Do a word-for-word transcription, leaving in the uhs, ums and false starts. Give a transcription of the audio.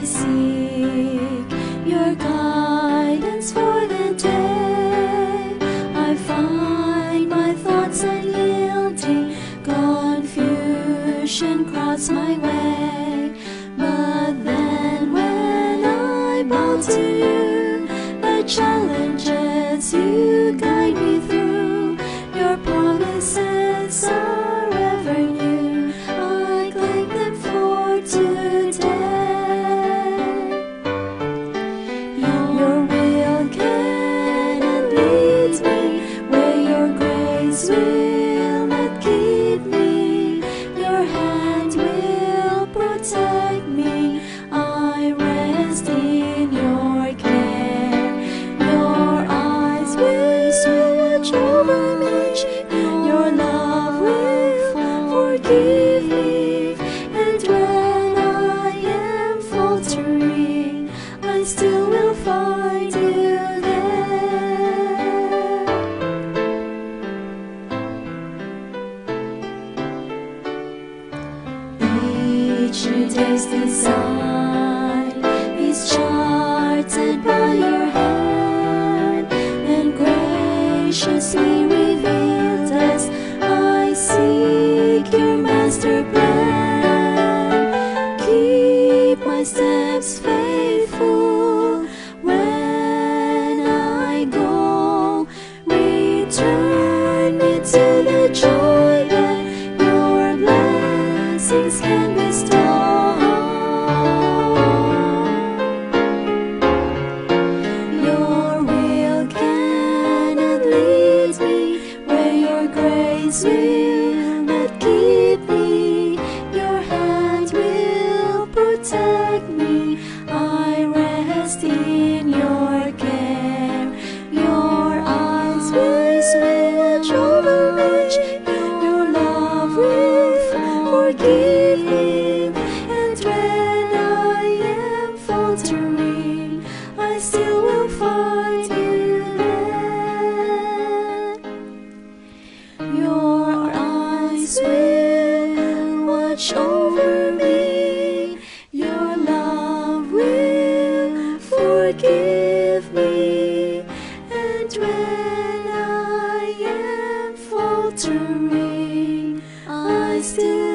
I seek your guidance for the day. I find my thoughts unyielding, confusion crowds my way. But then when I bow to you, the challenges you guide me through, your promises are ever new. I claim them for today. Your will can and leads me where your grace will not keep me. Your hand will protect me. I rest in your care. Your eyes will watch over me. Your love will forgive me. And when I am faltering, I still will find you there. Each day's design is charted by your hand and graciously revealed as I seek your master plan. Keep my steps faithful when I go. Return me to the joy that your blessings can bestow. Your will can and leads me where your grace will not keep me. Your hand will protect me. I rest in your care. Your eyes will watch over me. Your love will forgive me. And when I am faltering, I still will find you there. Your eyes will watch over me. Your love will forgive me. And when I am faltering, I still